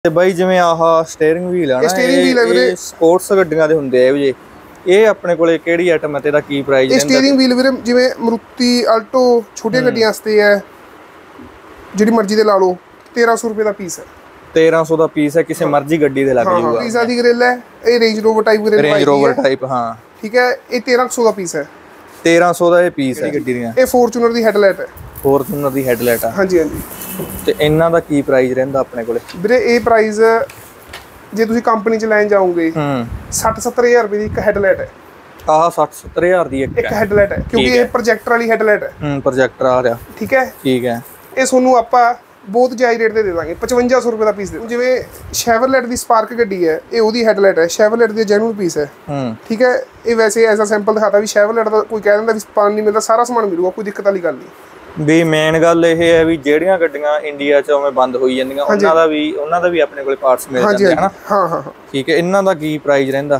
ਤੇ ਬਾਈ ਜਿਵੇਂ ਆਹ ਸਟੀਅਰਿੰਗ ਵੀਲ ਆ ਨਾ, ਇਹ ਸਪੋਰਟਸ ਗੱਡੀਆਂ ਦੇ ਹੁੰਦੇ ਆ ਜੀ। ਇਹ ਆਪਣੇ ਕੋਲੇ ਕਿਹੜੀ ਆਈਟਮ ਹੈ ਤੇ ਇਹਦਾ ਕੀ ਪ੍ਰਾਈਸ ਰਹਿੰਦਾ? ਸਟੀਅਰਿੰਗ ਵੀਲ ਵੀਰੇ ਜਿਵੇਂ ਮਰੂਤੀ ਆਲਟੋ ਛੋਟੀਆਂ ਗੱਡੀਆਂ ਵਾਸਤੇ ਹੈ, ਜਿਹੜੀ ਮਰਜ਼ੀ ਦੇ ਲਾ ਲਓ, 1300 ਰੁਪਏ ਦਾ ਪੀਸ ਹੈ। 1300 ਦਾ ਪੀਸ ਹੈ, ਕਿਸੇ ਮਰਜ਼ੀ ਗੱਡੀ ਦੇ ਲੱਗ ਜਾਊਗਾ। ਪੀਜ਼ਾ ਦੀ ਗ੍ਰਿਲ ਹੈ, ਇਹ ਰੇਂਜ ਰੋਵਰ ਟਾਈਪ ਗ੍ਰਿਲ ਹੈ। ਰੇਂਜ ਰੋਵਰ ਟਾਈਪ, ਹਾਂ ਠੀਕ ਹੈ। ਇਹ 1300 ਦਾ ਪੀਸ ਹੈ। 1300 ਦਾ ਇਹ ਪੀਸ ਹੈ ਗੱਡੀ ਦੀਆਂ। ਇਹ ਫੋਰਚੂਨਰ ਦੀ ਹੈਡਲਾਈਟ ਹੈ। ਫੋਰਚੂਨਰ ਦੀ ਹੈਡਲਾਈਟ ਆ। ਹਾਂਜੀ ਹਾਂਜੀ। ਤੇ ਇਹਨਾਂ ਦਾ ਕੀ ਪ੍ਰਾਈਸ ਰਹਿੰਦਾ ਆਪਣੇ ਕੋਲੇ ਵੀਰੇ? ਇਹ ਪ੍ਰਾਈਸ ਜੇ ਤੁਸੀਂ ਕੰਪਨੀ ਚ ਲੈਣ ਜਾਓਗੇ 60-70 ਹਜ਼ਾਰ ਰੁਪਏ ਦੀ ਇੱਕ ਹੈਡਲਾਈਟ ਹੈ। ਆਹ 60-70 ਹਜ਼ਾਰ ਦੀ ਇੱਕ ਹੈਡਲਾਈਟ ਹੈ, ਕਿਉਂਕਿ ਇਹ ਪ੍ਰੋਜੈਕਟਰ ਵਾਲੀ ਹੈਡਲਾਈਟ ਹੈ। ਪ੍ਰੋਜੈਕਟਰ ਆ ਰਿਹਾ। ਠੀਕ ਹੈ ਠੀਕ ਹੈ। ਇਹ ਤੁਹਾਨੂੰ ਆਪਾਂ ਬਹੁਤ ਜਾਇਜ਼ ਰੇਟ ਤੇ ਦੇ ਦਾਂਗੇ, 5500 ਰੁਪਏ ਦਾ ਪੀਸ ਦੇ। ਜਿਵੇਂ ਸ਼ੈਵਰਲੇਟ ਦੀ ਸਪਾਰਕ ਗੱਡੀ ਹੈ, ਇਹ ਉਹਦੀ ਹੈਡਲਾਈਟ ਹੈ। ਸ਼ੈਵਰਲੇਟ ਦੀ ਜੈਨੂਨ ਪੀਸ ਹੈ। ਠੀਕ ਹੈ। ਇਹ ਵੈਸੇ ਐਸਾ ਸੈਂਪਲ ਦਿਖਾਤਾ ਵੀ ਸ਼ੈਵਰਲੇਟ ਦਾ ਕੋਈ ਕਹਿ ਦਿੰਦਾ ਵੀ ਸਮਾਨ ਨਹੀਂ ਮਿਲਦਾ, ਸਾਰਾ ਸਮਾਨ ਮਿਲੂਗਾ, ਕੋਈ ਦਿੱਕਤ ਵਾਲੀ ਗੱਲ ਨਹੀਂ। ਵੀ ਮੇਨ ਗੱਲ ਇਹ ਹੈ ਵੀ ਜਿਹੜੀਆਂ ਗੱਡੀਆਂ ਇੰਡੀਆ 'ਚ ਉਵੇਂ ਬੰਦ ਹੋਈ ਜਾਂਦੀਆਂ, ਉਹਨਾਂ ਦਾ ਵੀ ਆਪਣੇ ਕੋਲੇ ਪਾਰਟਸ ਮਿਲ ਜਾਂਦੇ ਹਨ। ਹਾਂ ਹਾਂ ਠੀਕ ਹੈ। ਇਹਨਾਂ ਦਾ ਕੀ ਪ੍ਰਾਈਸ ਰਹਿੰਦਾ?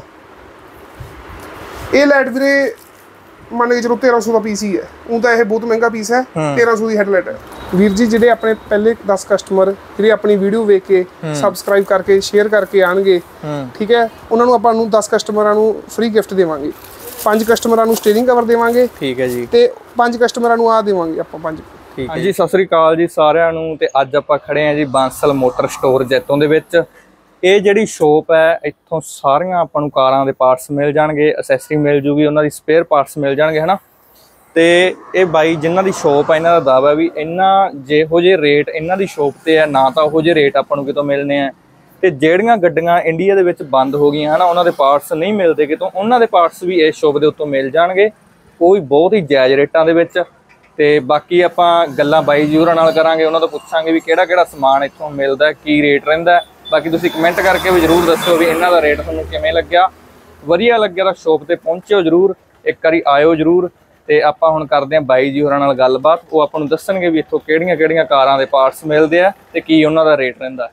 ਇਹ ਲਾਈਟ ਵੀਰੇ ਮੰਨ ਕੇ ਚਲੋ 1300 ਦਾ ਪੀਸ ਹੀ ਹੈ। ਉਹ ਤਾਂ ਇਹ ਬਹੁਤ ਮਹਿੰਗਾ ਪੀਸ ਹੈ। 1300 ਦੀ ਹੈਡਲਾਈਟ ਹੈ। ਵੀਰ ਜੀ ਜਿਹੜੇ ਆਪਣੇ ਪਹਿਲੇ 10 ਕਸਟਮਰ ਜਿਹੜੇ ਆਪਣੀ ਵੀਡੀਓ ਵੇਖ ਕੇ ਸਬਸਕ੍ਰਾਈਬ ਕਰਕੇ ਸ਼ੇਅਰ ਕਰਕੇ ਆਣਗੇ, ਠੀਕ ਹੈ, ਉਹਨਾਂ ਨੂੰ ਆਪਾਂ ਨੂੰ 10 ਕਸਟਮਰਾਂ ਨੂੰ ਫ੍ਰੀ ਗਿਫਟ ਦੇਵਾਂਗੇ। 5 ਕਸਟਮਰਾਂ ਨੂੰ ਸਟੀਅਰਿੰਗ ਕਵਰ ਦੇਵਾਂਗੇ। ਠੀਕ ਹੈ ਜੀ। ਤੇ 5 ਕਸਟਮਰਾਂ ਨੂੰ ਆ ਦੇਵਾਂਗੇ ਆਪਾਂ 5। ਠੀਕ ਹੈ ਜੀ। ਸਤਿ ਸ੍ਰੀ ਅਕਾਲ ਜੀ ਸਾਰਿਆਂ ਨੂੰ। ਤੇ ਅੱਜ ਆਪਾਂ ਖੜੇ ਆ ਜੀ ਬਾਂਸਲ ਮੋਟਰ ਸਟੋਰ ਜੈਤੋਂ ਦੇ ਵਿੱਚ। ਇਹ ਜਿਹੜੀ ਸ਼ੋਪ ਹੈ, ਇੱਥੋਂ ਸਾਰੀਆਂ ਆਪਾਂ ਨੂੰ ਕਾਰਾਂ ਦੇ ਪਾਰਟਸ ਮਿਲ ਜਾਣਗੇ, ਅਸੈਸਰੀ ਮਿਲ ਜੂਗੀ, ਉਹਨਾਂ ਦੀ ਸਪੇਅਰ ਪਾਰਟਸ ਮਿਲ ਜਾਣਗੇ, ਹਨਾ। ਤੇ ਇਹ ਬਾਈ ਜਿਨ੍ਹਾਂ ਦੀ ਸ਼ੋਪ ਹੈ, ਇਹਨਾਂ ਦਾ ਦਾਅਵਾ ਵੀ ਇਹਨਾਂ ਜਿਹੋ ਜਿਹੇ ਰੇਟ ਇਹਨਾਂ ਦੀ ਸ਼ੋਪ ਤੇ ਹੈ, ਨਾ ਤਾਂ ਉਹੋ ਜਿਹੇ ਰੇਟ ਆਪਾਂ ਨੂੰ ਕਿਤੋਂ ਮਿਲਨੇ ਆ। ਤੇ ਜਿਹੜੀਆਂ ਗੱਡੀਆਂ ਇੰਡੀਆ ਦੇ ਵਿੱਚ ਬੰਦ ਹੋ ਗਈਆਂ ਹਨਾ, ਉਹਨਾਂ ਦੇ ਪਾਰਟਸ ਨਹੀਂ ਮਿਲਦੇ ਕਿਤੋਂ, ਉਹਨਾਂ ਦੇ ਪਾਰਟਸ ਵੀ ਇਸ ਸ਼ੋਪ ਦੇ ਉੱਤੋਂ ਮਿਲ ਜਾਣਗੇ, ਉਹ ਵੀ ਬਹੁਤ ਹੀ ਜਾਇਜ਼ ਰੇਟਾਂ ਦੇ ਵਿੱਚ। ਤੇ ਬਾਕੀ ਆਪਾਂ ਗੱਲਾਂ ਬਾਈ ਜੀ ਹੋਰਾਂ ਨਾਲ ਕਰਾਂਗੇ, ਉਹਨਾਂ ਤੋਂ ਪੁੱਛਾਂਗੇ ਵੀ ਕਿਹੜਾ ਕਿਹੜਾ ਸਮਾਨ ਇੱਥੋਂ ਮਿਲਦਾ, ਕੀ ਰੇਟ ਰਹਿੰਦਾ। ਬਾਕੀ ਤੁਸੀਂ ਕਮੈਂਟ ਕਰਕੇ ਵੀ ਜ਼ਰੂਰ ਦੱਸਿਓ ਵੀ ਇਹਨਾਂ ਦਾ ਰੇਟ ਤੁਹਾਨੂੰ ਕਿਵੇਂ ਲੱਗਿਆ। ਵਧੀਆ ਲੱਗਿਆ ਤਾਂ ਸ਼ੋਪ ਤੇ ਪਹੁੰਚਿਓ ਜ਼ਰੂਰ, ਇੱਕ ਵਾਰੀ ਆਇਓ ਜ਼ਰੂਰ। ਤੇ ਆਪਾਂ ਹੁਣ ਕਰਦੇ ਹਾਂ ਬਾਈ ਜੀ ਹੋਰਾਂ ਨਾਲ ਗੱਲਬਾਤ, ਉਹ ਆਪਾਂ ਨੂੰ ਦੱਸਣਗੇ ਵੀ ਇੱਥੋਂ ਕਿਹੜੀਆਂ ਕਿਹੜੀਆਂ ਕਾਰਾਂ ਦੇ ਪਾਰਟਸ ਮਿਲਦੇ ਆ ਤੇ ਕੀ ਉਹਨਾਂ ਦਾ ਰੇਟ ਰਹਿੰਦਾ।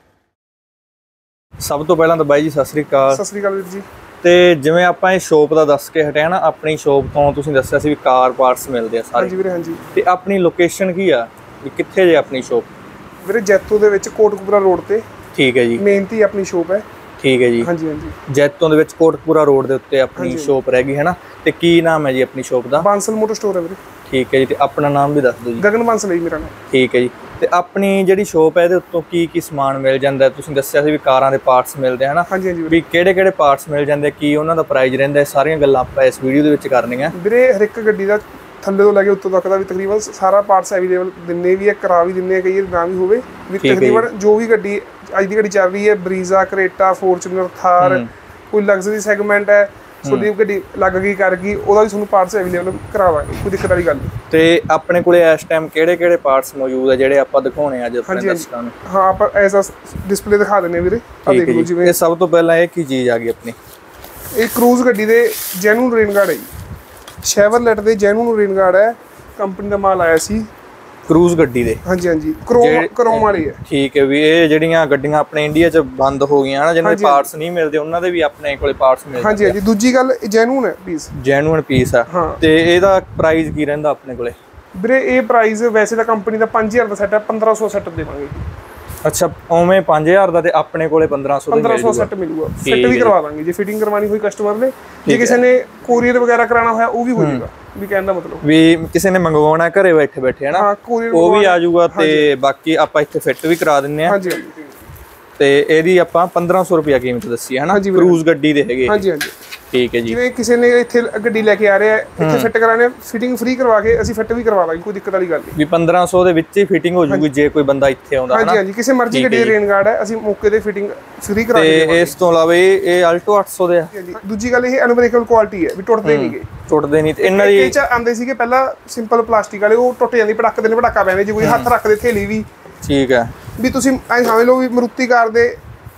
ਸਭ ਤੋਂ ਪਹਿਲਾਂ ਤਾਂ ਬਾਈ ਜੀ ਸਤਿ ਸ੍ਰੀ ਅਕਾਲ। ਸਤਿ ਸ੍ਰੀ ਅਕਾਲ ਵੀਰ ਜੀ। ਤੇ ਜਿਵੇਂ ਆਪਾਂ ਇਹ ਸ਼ੋਪ ਦਾ ਦੱਸ ਕੇ ਹਟਿਆ ਨਾ, ਆਪਣੀ ਸ਼ੋਪ ਤੋਂ ਤੁਸੀਂ ਦੱਸਿਆ ਸੀ ਵੀ ਕਾਰ ਪਾਰਟਸ ਮਿਲਦੇ ਆ ਸਾਰੇ। ਹਾਂਜੀ ਵੀਰੇ, ਹਾਂਜੀ। ਤੇ ਆਪਣੀ ਲੋਕੇਸ਼ਨ ਕੀ ਆ, ਵੀ ਕਿੱਥੇ ਜੇ ਆਪਣੀ ਸ਼ੋਪ? ਵੀਰੇ ਜੈਤੋ ਦੇ ਵਿੱਚ ਕੋਟਕਪੂਰਾ ਰੋਡ ਤੇ। ਠੀਕ ਹੈ ਜੀ। ਮੇਨ ਤੇ ਆਪਣੀ ਸ਼ੋਪ ਹੈ। ਠੀਕ ਹੈ ਜੀ। ਹਾਂਜੀ ਹਾਂਜੀ। ਜੈਤੋਂ ਦੇ ਵਿੱਚ ਕੋਟਕਪੂਰਾ ਰੋਡ ਦੇ ਉੱਤੇ ਆਪਣੀ ਸ਼ੋਪ ਰਹਿ ਗਈ ਹੈ ਨਾ। ਤੇ ਕੀ ਨਾਮ ਹੈ ਜੀ ਆਪਣੀ ਸ਼ੋਪ ਦਾ? ਬਾਂਸਲ ਮੋਟਰ ਸਟੋਰ ਹੈ ਵੀਰੇ। ਠੀਕ ਹੈ ਜੀ। ਤੇ ਆਪਣਾ ਨਾਮ ਵੀ ਦੱਸ ਦਿਓ ਜੀ। ਗਗਨ ਬਾਂਸਲ ਹੈ ਮੇਰਾ ਨਾਮ। ਠੀਕ ਹੈ ਜੀ। ਤੇ ਆਪਣੀ ਜਿਹੜੀ ਸ਼ੋਪ ਹੈ ਇਹਦੇ ਉੱਤੋਂ ਕੀ ਕੀ ਸਮਾਨ ਮਿਲ ਜਾਂਦਾ? ਤੁਸੀਂ ਦੱਸਿਆ ਸੀ ਵੀ ਕਾਰਾਂ ਦੇ ਪਾਰਟਸ ਮਿਲਦੇ ਹਨਾ। ਹਾਂਜੀ ਹਾਂਜੀ। ਵੀ ਕਿਹੜੇ ਕਿਹੜੇ ਪਾਰਟਸ ਮਿਲ ਜਾਂਦੇ, ਕੀ ਉਹਨਾਂ ਦਾ ਪ੍ਰਾਈਸ ਰਹਿੰਦਾ, ਸਾਰੀਆਂ ਗੱਲਾਂ ਆਪਾਂ ਇਸ ਵੀਡੀਓ ਦੇ ਵਿੱਚ ਕਰਨੀਆਂ ਵੀਰੇ। ਹਰ ਇੱਕ ਗੱਡੀ ਦਾ ਥੱਲੇ ਤੋਂ ਲੈ ਕੇ ਉੱਤੋਂ ਤੱਕ ਦਾ ਵੀ ਤਕਰੀਬਨ ਸਾਰਾ ਪਾਰਟਸ ਅਵੇਲੇਬਲ ਦਿੰਨੇ ਵੀ ਹੈ, ਕਰਾ ਵੀ ਦਿੰਨੇ ਆ, ਕਈ ਨਾ ਵੀ ਹੋਵੇ ਵੀ। ਤਕਰੀਬਨ ਜੋ ਵੀ ਗੱਡੀ ਅੱਜ ਦੀ ਗੱਡੀ ਚੱਲ ਰਹੀ ਹੈ, ਬਰੀਜ਼ਾ, ਕਰੇਟਾ, ਫੋਰਚੂਨਰ, ਥਾਰ, ਕੋਈ ਲਗਜ਼ਰੀ ਸੈਗਮੈਂਟ ਹੈ, ਤੁਹਾਡੀ ਗੱਡੀ ਲੱਗ ਗਈ ਕਰ ਗਈ, ਉਹਦਾ ਵੀ ਤੁਹਾਨੂੰ ਪਾਰਟਸ ਅਵੇਲੇਬਲ ਕਰਾਵਾਂਗੇ, ਕੋਈ ਦਿੱਕਤ ਵਾਲੀ ਗੱਲ ਨਹੀਂ। ਤੇ ਆਪਣੇ ਕੋਲੇ ਇਸ ਟਾਈਮ ਕਿਹੜੇ ਕਿਹੜੇ ਪਾਰਟਸ ਮੌਜੂਦ ਆ ਜਿਹੜੇ ਆਪਾਂ ਦਿਖਾਉਣੇ ਅੱਜ ਆਪਣੇ ਦਰਸ਼ਕਾਂ ਨੂੰ? ਹਾਂ, ਆਪਾਂ ਐਸਾ ਡਿਸਪਲੇ ਦਿਖਾ ਦਿੰਨੇ ਵੀਰੇ। ਆ ਦੇਖ ਲਓ। ਜਿਵੇਂ ਇਹ ਸਭ ਤੋਂ ਪਹਿਲਾਂ ਇਹ ਕੀ ਚੀਜ਼ ਆ ਗਈ ਆਪਣੀ? ਇਹ ਕਰੂਜ਼ ਗੱਡੀ ਦੇ ਜੈਨੂਨ ਰੇਨ ਗਾਰਡ ਹੈ ਜੀ। ਸ਼ੈਵਰਲੇਟ ਦੇ ਜੈਨੂਨ ਰੇਨ ਗਾਰਡ ਹੈ, ਕੰਪਨੀ ਦਾ ਮਾਲ ਆਇਆ ਸੀ ਕਰੂਜ਼ ਗੱਡੀ ਦੇ। ਹਾਂਜੀ ਹਾਂਜੀ। ਕ੍ਰੋਮ ਵਾਲੀ ਹੈ। ਠੀਕ ਹੈ। ਵੀ ਇਹ ਜਿਹੜੀਆਂ ਗੱਡੀਆਂ ਆਪਣੇ ਇੰਡੀਆ 'ਚ ਬੰਦ ਹੋ ਗਈਆਂ ਨਾ, ਜਿਹਨਾਂ ਦੇ ਪਾਰਟਸ ਨਹੀਂ ਮਿਲਦੇ, ਉਹਨਾਂ ਦੇ ਵੀ ਆਪਣੇ ਕੋਲੇ ਪਾਰਟਸ ਮਿਲਦੇ। ਹਾਂਜੀ ਹਾਂਜੀ। ਦੂਜੀ ਗੱਲ, ਜੈਨੂਨ ਹੈ ਪੀਸ। ਜੈਨੂਨ ਪੀਸ ਆ। ਤੇ ਇਹਦਾ ਪ੍ਰਾਈਸ ਕੀ ਰਹਿੰਦਾ ਆਪਣੇ ਕੋਲੇ? ਵੀਰੇ ਇਹ ਪ੍ਰਾਈਸ ਵੈਸੇ ਤਾਂ ਕੰਪਨੀ ਦਾ 5000 ਦਾ ਸੈੱਟ ਹੈ, 1500 ਸੈੱਟ ਦੇਵਾਂਗੇ। ਅੱਛਾ, ਉਵੇਂ 5000 ਦਾ ਤੇ ਆਪਣੇ ਕੋਲੇ 1500 ਸੈੱਟ ਮਿਲੂਗਾ। ਫਿੱਟ ਵੀ ਕਰਵਾ ਦਾਂਗੇ ਜੇ ਫਿਟਿੰਗ ਕਰਵਾਣੀ ਹੋਈ ਕਸਟਮਰ ਨੇ। ਜੇ ਕਿਸੇ ਨੇ ਕੋਰੀਅਰ ਵਗੈਰਾ ਕਰਾਉਣਾ ਹੋਇਆ ਉਹ ਵੀ ਹੋ ਜਾਏਗਾ। ਵੀ ਕਹਿਣ ਦਾ ਮਤਲਬ ਵੀ ਕਿਸੇ ਨੇ ਮੰਗਵਾਉਣਾ ਘਰੇ ਬੈਠੇ ਬੈਠੇ ਹੈ ਨਾ, ਉਹ ਵੀ ਆ ਜਾਊਗਾ। ਤੇ ਬਾਕੀ ਆਪਾਂ ਇੱਥੇ ਫਿੱਟ ਵੀ ਕਰਾ ਦਿੰਨੇ ਆ। ਹਾਂਜੀ ਹਾਂਜੀ। ਤੇ ਇਹਦੀ ਆਪਾਂ 1500 ਰੁਪਿਆ ਕੀਮਤ ਦੱਸੀ ਹੈ ਨਾ, ਕਰੂਜ਼ ਗੱਡੀ ਦੇ ਹੈਗੇ। ਹਾਂਜੀ ਹਾਂਜੀ। ਠੀਕ ਹੈ ਜੀ। ਜਿਵੇਂ ਕਿਸੇ ਨੇ ਇੱਥੇ ਗੱਡੀ ਲੈ ਕੇ ਆ ਰਿਹਾ, ਇੱਥੇ ਫਿੱਟ ਕਰਾਣੇ, ਫਿਟਿੰਗ ਫ੍ਰੀ ਕਰਵਾ ਕੇ ਅਸੀਂ ਫਿੱਟ ਵੀ ਕਰਵਾ ਦਾਂਗੇ, ਕੋਈ ਦਿੱਕਤ ਵਾਲੀ ਗੱਲ ਨਹੀਂ। ਵੀ 1500 ਦੇ ਵਿੱਚ ਹੀ ਫਿਟਿੰਗ ਹੋ ਜੂਗੀ ਜੇ ਕੋਈ ਬੰਦਾ ਇੱਥੇ ਆਉਂਦਾ ਹੈ ਨਾ। ਹਾਂਜੀ ਹਾਂਜੀ। ਕਿਸੇ ਮਰਜ਼ੀ ਗੱਡੀ ਦੇ ਰੇਨ ਗਾਰਡ ਹੈ, ਅਸੀਂ ਮੌਕੇ ਤੇ ਫਿਟਿੰਗ ਫ੍ਰੀ ਕਰਾ ਦਿੰਦੇ ਹਾਂ। ਤੇ ਇਸ ਤੋਂ ਇਲਾਵਾ ਇਹ ਆਲਟੋ 800 ਦੇ ਆ। ਦੂਜੀ ਗੱਲ, ਇਹ ਅਨਬ੍ਰੇਕੇਬਲ ਕੁਆਲਿਟੀ ਹੈ, ਵੀ ਟੁੱਟਦੇ ਨਹੀਂਗੇ। ਟੁੱਟਦੇ ਨਹੀਂ। ਤੇ ਇਹਨਾਂ ਦੀ ਇਹ ਚ ਆਉਂਦੇ ਸੀਗੇ ਪਹਿਲਾਂ ਸਿੰਪਲ ਪਲਾਸਟਿਕ ਵਾਲੇ, ਉਹ ਟੁੱਟ ਜਾਂਦੀ, ਪਟਾਕੇ ਦੇ ਪਟਾਕਾ ਪੈਂਦੇ ਜੇ ਕੋਈ ਹੱਥ ਰੱਖਦੇ ਥੇਲੀ ਵੀ। ਠੀਕ ਹੈ। ਵੀ ਤੁਸੀਂ ਐਂ ਸਮਝ ਲਓ ਵੀ ਮਰੂਤੀ ਕਾਰ ਦੇ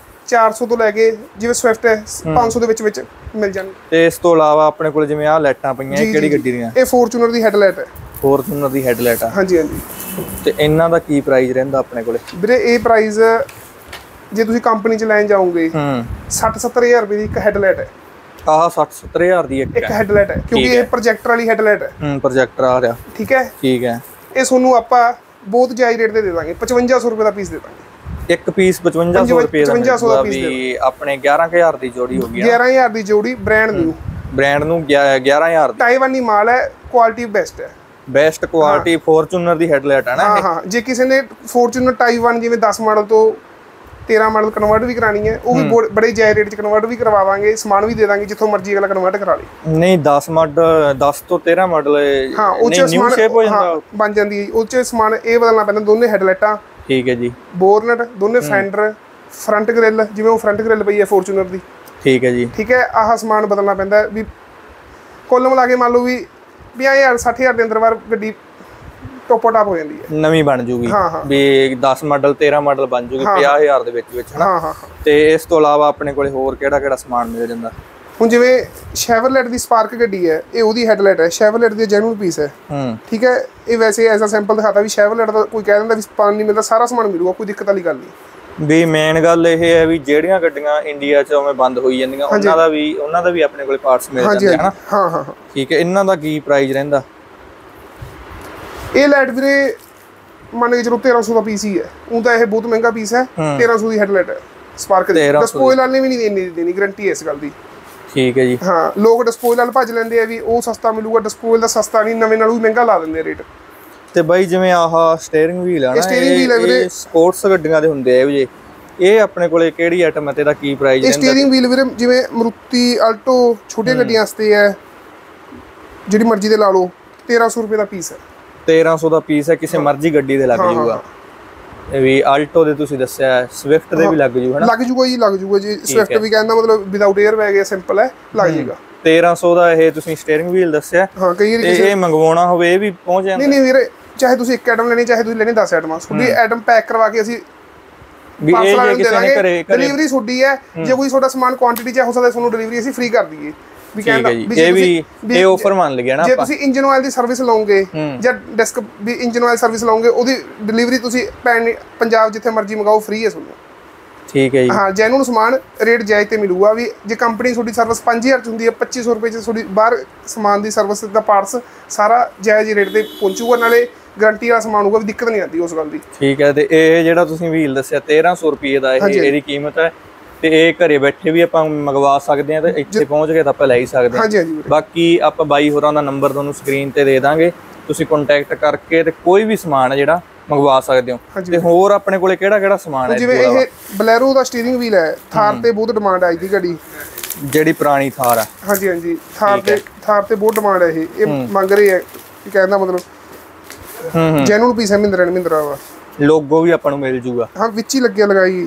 400 ਤੋਂ ਲੈ ਕੇ ਜਿਵੇਂ ਸਵਿਫਟ ਹੈ 500 ਦੇ ਵਿੱਚ ਮਿਲ ਜਾਣਗੇ। ਤੇ ਇਸ ਤੋਂ ਇਲਾਵਾ ਆਪਣੇ ਕੋਲ ਜਿਵੇਂ ਆਹ ਲਾਈਟਾਂ ਪਈਆਂ, ਇਹ ਕਿਹੜੀ ਗੱਡੀ ਦੀਆਂ? ਇਹ ਫੋਰਚੂਨਰ ਦੀ ਹੈਡਲਾਈਟ ਹੈ। ਫੋਰਚੂਨਰ ਦੀ ਹੈਡਲਾਈਟ ਆ। ਹਾਂਜੀ ਹਾਂਜੀ। ਤੇ ਇਹਨਾਂ ਦਾ ਕੀ ਪ੍ਰਾਈਸ ਰਹਿੰਦਾ ਆਪਣੇ ਕੋਲੇ? ਵੀਰੇ ਇਹ ਪ੍ਰਾਈਸ ਜੇ ਤੁਸੀਂ ਕੰਪਨੀ ਚ ਲੈਣ ਜਾਓਗੇ 60-70 ਹਜ਼ਾਰ ਰੁਪਏ ਦੀ ਇੱਕ ਹੈਡਲਾਈਟ ਹੈ। ਆਹ 60-70 ਹਜ਼ਾਰ ਦੀ ਇੱਕ ਹੈਡਲਾਈਟ ਹੈ, ਕਿਉਂਕਿ ਇਹ ਪ੍ਰੋਜੈਕਟਰ ਵਾਲੀ ਹੈਡਲਾਈਟ ਹੈ। ਪ੍ਰੋਜੈਕਟਰ ਆ ਰਿਹਾ। ਠੀਕ ਹੈ। ਠੀਕ ਹੈ। ਇਹ ਤੁਹਾਨੂੰ ਆਪਾਂ ਬਹੁਤ ਜਾਇਜ਼ ਰੇਟ ਤੇ ਦੇ ਦਾਂਗੇ, 5500 ਰੁਪਏ ਦਾ ਪੀਸ ਦੇ ਦਾਂਗੇ। ਇੱਕ ਪੀਸ 5500 ਰੁਪਏ ਦਾ 5500 ਦਾ ਵੀ ਆਪਣੇ 11000 ਦੀ ਜੋੜੀ ਹੋ ਗਈ 11000 ਦੀ ਜੋੜੀ ਬ੍ਰਾਂਡ ਨਿਊ ਬ੍ਰਾਂਡ ਨੂੰ 11000 ਦੀ ਤਾਈਵਾਨੀ ਮਾਲ ਹੈ ਕੁਆਲਿਟੀ ਬੈਸਟ ਹੈ ਬੈਸਟ ਕੁਆਲਿਟੀ ਫੋਰਚੂਨਰ ਦੀ ਹੈਡਲਾਈਟ ਹੈ ਨਾ ਹਾਂ ਜੇ ਕਿਸੇ ਨੇ ਫੋਰਚੂਨਰ ਟਾਈਵਾਨ ਜਿਵੇਂ 10 ਮਾਡਲ ਤੋਂ 13 ਮਾਡਲ ਕਨਵਰਟ ਵੀ ਕਰਾਣੀ ਹੈ ਉਹ ਵੀ ਬੜੇ ਜਾਇਜ਼ ਰੇਟ 'ਚ ਕਨਵਰਟ ਵੀ ਕਰਵਾਵਾਂਗੇ ਸਮਾਨ ਵੀ ਦੇ ਦਾਂਗੇ ਜਿੱਥੋਂ ਮਰਜ਼ੀ ਅਗਲਾ ਕਨਵਰਟ ਕਰਾ ਲੇ ਨਹੀਂ 10 ਮਾਡਲ 10 ਤੋਂ 13 ਮਾਡਲ ਹਾਂ ਉਹ 'ਚ ਸਮਾਨ ਬਣ ਜਾਂਦੀ ਹੈ ਉਹ 'ਚ ਸਮਾਨ ਇਹ ਬਦਲਣਾ ਪੈਂਦਾ ਦੋਨੇ ਹੈਡਲਾਈਟਾਂ ਠੀਕ ਹੈ ਜੀ ਬੋਰਨਟ ਦੋਨੇ ਫੈਂਡਰ ਫਰੰਟ ਗ੍ਰਿਲ ਜਿਵੇਂ ਉਹ ਫਰੰਟ ਗ੍ਰਿਲ ਪਈ ਹੈ ਫੋਰਚੂਨਰ ਦੀ ਠੀਕ ਹੈ ਜੀ ਠੀਕ ਹੈ ਆਹ ਸਮਾਨ ਬਦਲਣਾ ਪੈਂਦਾ ਵੀ ਕੁੱਲ ਮਿਲਾ ਕੇ ਮੰਨ ਲਓ ਵੀ 50000 60000 ਦੇ ਅੰਦਰ ਬਾਰ ਗੱਡੀ ਟੋਪ ਟਾਪ ਹੋ ਜਾਂਦੀ ਹੈ ਨਵੀਂ ਬਣ ਜੂਗੀ ਵੀ 10 ਮਾਡਲ 13 ਮਾਡਲ ਬਣ ਜੂਗੀ 50000 ਦੇ ਵਿੱਚ ਹਨਾ ਤੇ ਇਸ ਤੋਂ ਇਲਾਵਾ ਆਪਣੇ ਕੋਲੇ ਹੋਰ ਕਿਹੜਾ ਸਮਾਨ ਮਿਲ ਜਾਂਦਾ ਹੁਣ ਜਿਵੇਂ ਸ਼ੈਵਰਲੇਟ ਦੀ ਸਪਾਰਕ ਗੱਡੀ ਹੈ ਇਹ ਉਹਦੀ ਹੈਡਲਾਈਟ ਹੈ ਸ਼ੈਵਰਲੇਟ ਦੀ ਜੈਨੂਇਨ ਪੀਸ ਹੈ ਠੀਕ ਹੈ ਇਹ ਵੈਸੇ as a sample ਦਿਖਾਤਾ we Chevrolet ਦਾ ਕੋਈ ਕਹਿ ਦਿੰਦਾ ਵੀ ਸਪਾਨ ਨਹੀਂ ਮਿਲਦਾ ਸਾਰਾ ਸਮਾਨ ਮਿਲੂਗਾ ਕੋਈ ਦਿੱਕਤ ਵਾਲੀ ਗੱਲ ਨਹੀਂ ਵੀ ਮੇਨ ਗੱਲ ਇਹ ਹੈ ਵੀ ਜਿਹੜੀਆਂ ਗੱਡੀਆਂ ਇੰਡੀਆ 'ਚ ਉਵੇਂ ਬੰਦ ਹੋਈ ਜਾਂਦੀਆਂ ਉਹਨਾਂ ਦਾ ਵੀ ਆਪਣੇ ਕੋਲੇ ਪਾਰਟਸ ਮਿਲ ਜਾਂਦੇ ਹਨ ਹਾਂ ਠੀਕ ਹੈ ਇਹਨਾਂ ਦਾ ਕੀ ਪ੍ਰਾਈਸ ਰਹਿੰਦਾ ਇਹ ਲਾਈਟ ਵੀਰੇ ਮੰਨ ਕੇ ਚਲੋ 1300 ਦਾ ਪੀਸ ਹੀ ਹੈ ਉਹ ਤਾਂ ਇਹ ਬਹੁਤ ਮਹਿੰਗਾ ਪੀਸ ਹੈ 1300 ਦੀ ਹੈਡਲਾਈਟ ਹੈ ਸਪਾਰਕ ਦੀ ਡਿਸਪੋਇਲ ਵਾਲੇ ਵੀ ਨਹੀਂ ਇੰਨੀ ਦੇਣੀ ਗਾਰੰਟੀ ਹੈ ਇਸ ਗੱਲ ਦੀ ਠੀਕ ਹੈ ਜੀ ਹਾਂ ਲੋਕ ਡਿਸਪੋਇਲ ਵਾਲ ਭੱਜ ਲੈਂਦੇ ਆ ਵੀ ਉਹ ਸਸਤਾ ਮਿਲੂਗਾ ਡਿਸਪੋਇਲ ਦਾ ਸਸਤਾ ਨਹੀਂ ਨਵੇਂ ਨਾਲੋਂ ਵੀ ਮਹਿੰਗਾ ਲਾ ਦਿੰਦੇ ਰੇਟ ਤੇ ਬਾਈ ਜਿਵੇਂ ਆਹ ਸਟੀਅਰਿੰਗ ਵੀਲ ਆ ਨਾ ਇਹ ਸਪੋਰਟਸ ਗੱਡੀਆਂ ਦੇ ਹੁੰਦੇ ਆ ਇਹ ਇਹ ਆਪਣੇ ਕੋਲੇ ਕਿਹੜੀ ਆਈਟਮ ਹੈ ਤੇ ਇਹਦਾ ਕੀ ਪ੍ਰਾਈਸ ਹੈ ਸਟੀਅਰਿੰਗ ਵੀਲ ਵੀਰੇ ਜਿਵੇਂ ਮਰੂਤੀ ਆਲਟੋ ਛੋਟੀਆਂ ਗੱਡੀਆਂ ਵਾਸਤੇ ਹੈ ਜਿਹੜੀ ਮਰਜ਼ੀ ਦੇ ਲਾ ਲਓ 1300 ਰੁਪਏ ਦਾ ਪੀਸ ਹੈ 1300 ਦਾ ਪੀਸ ਹੈ ਕਿਸੇ ਮਰਜ਼ੀ ਗੱਡੀ ਦੇ ਲੱਗ ਜਾਊਗਾ ਇਹ ਵੀ ਆਲਟੋ ਦੇ ਤੁਸੀਂ ਦੱਸਿਆ ਸਵਿਫਟ ਦੇ ਵੀ ਲੱਗ ਜੂ ਹਨਾ ਲੱਗ ਜੂਗਾ ਜੀ ਸਵਿਫਟ ਵੀ ਕਹਿੰਦਾ ਮਤਲਬ ਵਿਦਆਊਟ 에ਅਰ ਬੈਗ ਹੈ ਸਿੰਪਲ ਹੈ ਲੱਗ ਜਾਏਗਾ 1300 ਦਾ ਇਹ ਤੁਸੀਂ ਸਟੀਅਰਿੰਗ ਵੀਲ ਦੱਸਿਆ ਹਾਂ ਕਈ ਵਾਰੀ ਇਹ ਮੰਗਵਾਉਣਾ ਹੋਵੇ ਇਹ ਵੀ ਪਹੁੰਚ ਜਾਂਦਾ ਨਹੀਂ ਵੀਰੇ ਚਾਹੇ ਤੁਸੀਂ ਇੱਕ ਆਈਟਮ ਲੈਣੀ ਚਾਹੇ ਤੁਸੀਂ ਲੈਣੀ 10 ਆਈਟਮਾਂ ਤੁਹਾਡੀ ਆਈਟਮ ਪੈਕ ਕਰਵਾ ਕੇ ਅਸੀਂ ਵੀ ਇਹ ਜੇ ਕਿਸੇ ਨੇ ਘਰੇ ਡਿਲੀਵਰੀ ਤੁਹਾਡੀ ਹੈ ਜੇ ਕੋਈ ਤੁਹਾਡਾ ਸਮਾਨ ਕੁਆਂਟੀਟੀ ਚ ਹੋ ਸਕਦਾ ਤੁਹਾਨੂੰ ਡਿਲੀਵਰੀ ਅਸੀਂ ਫ੍ਰੀ ਕਰ ਦਈਏ ਵੀ ਕਹਿੰਦਾ ਇਹ ਆਫਰ ਮੰਨ ਲਿਆ ਨਾ ਆਪਾਂ ਜੇ ਤੁਸੀਂ ਇੰਜਨ ਆਇਲ ਦੀ ਸਰਵਿਸ ਲਓਗੇ ਜਾਂ ਡੈਸਕ ਵੀ ਇੰਜਨ ਆਇਲ ਸਰਵਿਸ ਲਓਗੇ ਉਹਦੀ ਡਿਲੀਵਰੀ ਤੁਸੀਂ ਪੰਜਾਬ ਜਿੱਥੇ ਮਰਜ਼ੀ ਮੰਗਾਓ ਫ੍ਰੀ ਹੈ ਤੁਹਾਨੂੰ ਠੀਕ ਹੈ ਜੀ ਹਾਂ ਜੈਨੂਨ ਸਮਾਨ ਰੇਟ ਜਾਇਜ਼ ਤੇ ਮਿਲੂਗਾ ਵੀ ਜੇ ਕੰਪਨੀ ਤੁਹਾਡੀ ਸਰਵਿਸ 5000 ਚ ਹੁੰਦੀ ਹੈ 2500 ਰੁਪਏ ਚ ਤੁਹਾਡੀ ਬਾਹਰ ਸਮਾਨ ਦੀ ਸਰਵਿਸ ਦਾ ਪਾਰਟਸ ਸਾਰਾ ਜਾਇਜ਼ ਰੇਟ ਤੇ ਪਹੁੰਚੂਗਾ ਨਾਲੇ ਗਾਰੰਟੀ ਵਾਲਾ ਸਮਾਨ ਹੋਊਗਾ ਵੀ ਦਿੱਕਤ ਨਹੀਂ ਆਉਂਦੀ ਉਸ ਗੱਲ ਦੀ ਠੀਕ ਹੈ ਤੇ ਇਹ ਜਿਹੜਾ ਤੁਸੀਂ ਵੀਲ ਦੱਸਿਆ 1300 ਰੁਪਏ ਦਾ ਇਹਦੀ ਕੀਮਤ ਹੈ ਤੇ ਇਹ ਘਰੇ ਬੈਠੇ ਵੀ ਆਪਾਂ ਮੰਗਵਾ ਸਕਦੇ ਆ ਤੇ ਇੱਥੇ ਪਹੁੰਚ ਕੇ ਤਾਂ ਆਪਾਂ ਲੈ ਹੀ ਸਕਦੇ ਆ ਬਾਕੀ ਆਪਾਂ ਬਾਈ ਹੋਰਾਂ ਦਾ ਨੰਬਰ ਤੁਹਾਨੂੰ ਸਕਰੀਨ ਤੇ ਦੇ ਦਾਂਗੇ ਤੁਸੀਂ ਕੰਟੈਕਟ ਕਰਕੇ ਤੇ ਕੋਈ ਵੀ ਸਮਾਨ ਹੈ ਜਿਹੜਾ ਮੰਗਵਾ ਸਕਦੇ ਹੋ ਤੇ ਹੋਰ ਆਪਣੇ ਕੋਲੇ ਕਿਹੜਾ ਸਮਾਨ ਹੈ ਜਿਵੇਂ ਇਹ ਬਲੈਰੋ ਦਾ ਸਟੀਅਰਿੰਗ ਵੀਲ ਹੈ ਥਾਰ ਤੇ ਬਹੁਤ ਡਿਮਾਂਡ ਆਈ ਦੀ ਗੱਡੀ ਜਿਹੜੀ ਪੁਰਾਣੀ ਥਾਰ ਆ ਹਾਂਜੀ ਥਾਰ ਤੇ ਬਹੁਤ ਡਿਮਾਂਡ ਹੈ ਇਹ ਮੰਗ ਰਹੇ ਹੈ ਕਿ ਕਹਿੰਦਾ ਮਤਲਬ ਜੈਨੂਨ ਪੀਸ ਹੈ ਮਹਿੰਦਰਾ ਦਾ ਲੋਗੋ ਵੀ ਆਪਾਂ ਨੂੰ ਮਿਲ ਜੂਗਾ ਹਾਂ ਵਿੱਚ ਹੀ ਲੱਗਿਆ ਲਗਾਈ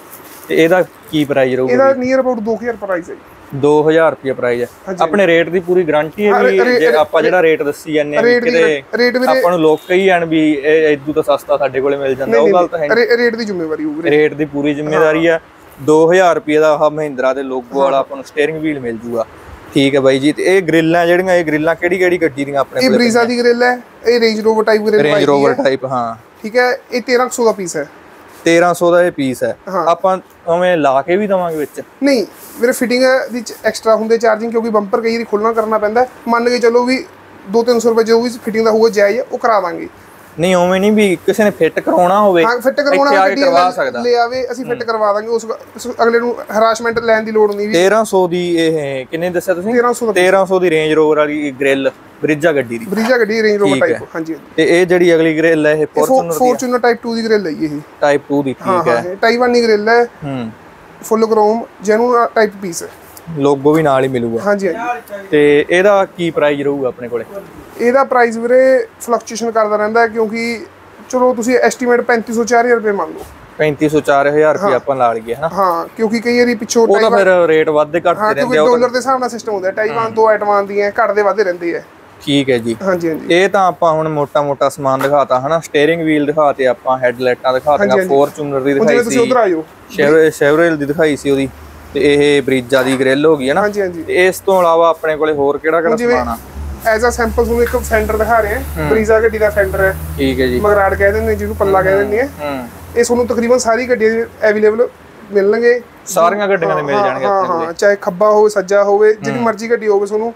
ਤੇ ਇਹਦਾ ਕੀ ਪ੍ਰਾਈਸ ਰਹੂਗਾ ਇਹਦਾ ਨੀਅਰ ਅਬਾਊਟ 2000 ਪ੍ਰਾਈਸ ਹੈ 2000 ਰੁਪਏ ਪ੍ਰਾਈਸ ਹੈ ਆਪਣੇ ਰੇਟ ਦੀ ਪੂਰੀ ਗਾਰੰਟੀ ਹੈ ਵੀ ਜੇ ਆਪਾਂ ਜਿਹੜਾ ਰੇਟ ਦੱਸੀ ਜਾਂਦੇ ਆ ਕਿਤੇ ਆਪਾਂ ਨੂੰ ਲੋਕ ਕਹੀ ਜਾਣ ਵੀ ਇਹ ਇਦੋਂ ਤਾਂ ਸਸਤਾ ਸਾਡੇ ਕੋਲੇ ਮਿਲ ਜਾਂਦਾ ਉਹ ਗੱਲ ਤਾਂ ਹੈ ਨਹੀਂ ਰੇਟ ਦੀ ਜ਼ਿੰਮੇਵਾਰੀ ਹੋਊਗੀ ਰੇਟ ਦੀ ਪੂਰੀ ਜ਼ਿੰਮੇਵਾਰੀ ਆ 2000 ਰੁਪਏ ਦਾ ਆਹ ਮਹਿੰਦਰਾ ਦੇ ਲੋਗੋ ਵਾਲਾ ਆਪਾਂ ਨੂੰ ਸਟੀਅਰਿੰਗ ਵੀਲ ਮਿਲ ਜੂਗਾ ਠੀਕ ਹੈ ਬਾਈ ਜੀ ਤੇ ਇਹ ਗ੍ਰਿਲਾਂ ਜਿਹੜੀਆਂ ਇਹ ਗ੍ਰਿਲਾਂ ਕਿਹੜੀ ਗੱਡੀ ਦੀਆਂ ਆਪਣੇ ਕੋਲ ਇਹ ਬਰੀਜ਼ਾ ਦੀ ਗ੍ਰਿਲ ਹੈ ਇਹ Range Rover type grill Range Rover type ਹਾਂ ਠੀਕ ਹੈ ਇਹ 1300 ਦਾ ਪੀਸ ਹੈ 1300 ਦਾ ਇਹ ਪੀਸ ਹੈ ਆਪਾਂ ਉਵੇਂ ਲਾ ਕੇ ਵੀ ਦਵਾਂਗੇ ਵਿੱਚ ਨਹੀਂ ਮੇਰੇ ਫਿਟਿੰਗ ਵਿੱਚ ਐਕਸਟਰਾ ਹੁੰਦੇ ਚਾਰਜਿੰਗ ਕਿਉਂਕਿ ਬੰਪਰ ਕਈ ਵਾਰੀ ਖੋਲਣਾ ਕਰਨਾ ਪੈਂਦਾ ਮੰਨ ਕੇ ਚਲੋ ਵੀ 200-300 ਰੁਪਏ ਜੋ ਵੀ ਫਿਟਿੰਗ ਦਾ ਹੋਊਗਾ ਜਾਇਜ਼ ਉਹ ਕਰਾ ਦਾਂਗੇ ਨਹੀਂ ਉਵੇਂ ਨਹੀਂ ਵੀ ਕਿਸੇ ਨੇ ਫਿੱਟ ਕਰਾਉਣਾ ਹੋਵੇ ਹਾਂ ਫਿੱਟ ਕਰਵਾਉਣਾ ਕਰਵਾ ਸਕਦਾ ਲੈ ਆਵੇ ਅਸੀਂ ਫਿੱਟ ਕਰਵਾ ਦਾਂਗੇ ਉਸ ਅਗਲੇ ਨੂੰ ਹਰਾਸਮੈਂਟ ਲੈਣ ਦੀ ਲੋੜ ਨਹੀਂ ਵੀ 1300 ਦੀ ਇਹ ਕਿੰਨੇ ਦੱਸਿਆ ਤੁਸੀਂ 1300 ਦੀ ਰੇਂਜ ਰੋਵਰ ਵਾਲੀ ਗ੍ਰਿਲ ਬ੍ਰਿਜਾ ਗੱਡੀ ਰੇਂਜ ਰੋਵਰ ਟਾਈਪ ਹਾਂਜੀ ਤੇ ਇਹ ਜਿਹੜੀ ਅਗਲੀ ਗ੍ਰਿਲ ਹੈ ਇਹ ਫੋਰਚੂਨਰ ਟਾਈਪ 2 ਦੀ ਗ੍ਰਿਲ ਹੈ ਇਹ ਟਾਈਪ 2 ਦੀ ਠੀਕ ਹੈ ਟਾਈਵਾਨ ਦੀ ਗ੍ਰਿਲ ਹੈ full chrome genuine type piece ਹੈ ਲੋਗੋ ਵੀ ਨਾਲ ਹੀ ਮਿਲੂਗਾ ਹਾਂਜੀ ਤੇ ਇਹਦਾ ਕੀ ਪ੍ਰਾਈਸ ਰਹੂਗਾ ਆਪਣੇ ਕੋਲੇ ਇਹਦਾ ਪ੍ਰਾਈਸ ਵੀਰੇ ਫਲਕਚੁਏਸ਼ਨ ਕਰਦਾ ਰਹਿੰਦਾ ਕਿਉਂਕਿ ਚਲੋ ਤੁਸੀਂ ਐਸਟੀਮੇਟ 3500-4000 ਰੁਪਏ ਮੰਨ ਲਓ 3500-4000 ਰੁਪਏ ਆਪਾਂ ਲਾ ਲਈਏ ਹਨਾ ਹਾਂ ਕਿਉਂਕਿ ਕਈ ਵਾਰੀ ਪਿੱਛੋਂ ਉਹ ਤਾਂ ਫਿਰ ਰੇਟ ਵੱਧਦੇ ਘੱਟਦੇ ਰਹਿੰਦੇ ਆ ਡਾਲਰ ਦੇ ਹਿਸਾਬ ਨਾਲ ਸਿਸਟਮ ਹੁੰਦਾ ਟਾਈਵਾਨ ਦੋ ਆਈਟਮਾਂ ਆਉਂਦੀਆਂ ਘੱਟਦੇ ਵੱਧਦੇ ਰਹਿੰਦੇ ਆ ਠੀਕ ਹੈ ਜੀ ਹਾਂਜੀ ਇਹ ਤਾਂ ਆਪਾਂ ਹੁਣ ਮੋਟਾ ਸਮਾਨ ਦਿਖਾਤਾ ਹਨਾ ਸਟੀਅਰਿੰਗ ਵੀਲ ਦਿਖਾਤੇ ਆਪਾਂ ਹੈਡਲਾਈਟਾਂ ਦਿਖਾਤੀਆਂ ਫੋਰਚੂਨਰ ਦੀ ਦਿਖਾਈ ਸੀ ਤੁਸੀਂ ਉਧਰ ਆਇਓ ਸ਼ੈਵਰਲੇਟ ਦੀ ਦਿਖਾਈ ਸੀ ਉਹਦੀ ਤੇ ਇਹ ਬ੍ਰਿਜਾ ਦੀ ਗ੍ਰਿਲ ਹੋ ਗਈ ਹੈ ਨਾ ਤੇ ਇਸ ਤੋਂ ਇਲਾਵਾ ਆਪਣੇ ਕੋਲੇ ਹੋਰ ਕਿਹੜਾ ਸਮਾਨ ਆ ਐਜ਼ ਅ ਸੈਂਪਲ ਤੁਹਾਨੂੰ ਇੱਕ ਫੈਂਡਰ ਦਿਖਾ ਰਹੇ ਹਾਂ ਬਰੀਜ਼ਾ ਗੱਡੀ ਦਾ ਫੈਂਡਰ ਹੈ ਠੀਕ ਹੈ ਜੀ ਮਗਰਾੜ ਕਹਿ ਦਿੰਦੇ ਜਿਹਨੂੰ ਪੱਲਾ ਕਹਿ ਦਿੰਦੇ ਆ ਇਹ ਤੁਹਾਨੂੰ ਤਕਰੀਬਨ ਸਾਰੀ ਗੱਡੀਆਂ ਅਵੇਲੇਬਲ ਮਿਲਣਗੇ ਸਾਰੀਆਂ ਗੱਡੀਆਂ ਦੇ ਮਿਲ ਜਾਣਗੇ ਆਪਣੇ ਕੋਲ ਚਾਹੇ ਖੱਬਾ ਹੋਵੇ ਸੱਜਾ ਹੋਵੇ ਜਿਹੜੀ ਮਰਜ਼ੀ ਗੱਡੀ ਹੋਵੇ ਤੁਹਾਨੂੰ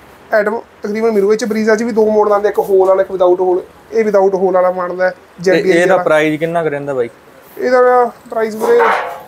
ਐਟਮ ਤਕਰੀਬਨ ਮਿਲੂਗਾ ਇਹ ਚ ਬਰੀਜ਼ਾ ਚ ਵੀ ਦੋ ਮੋਡਲ ਆਉਂਦੇ ਇੱਕ ਹੋਲ ਵਾਲਾ ਇੱਕ ਵਿਦਆਊਟ ਹੋਲ ਇਹ ਵਿਦਆਊਟ ਹੋਲ ਵਾਲਾ ਮਾਡਲ ਹੈ ਇਹਦਾ ਪ੍ਰਾਈਸ ਕਿੰਨਾ ਕੁ ਰਹਿੰਦਾ ਬਾਈ ਇਹਦਾ ਪ੍ਰਾਈਸ ਵੀਰੇ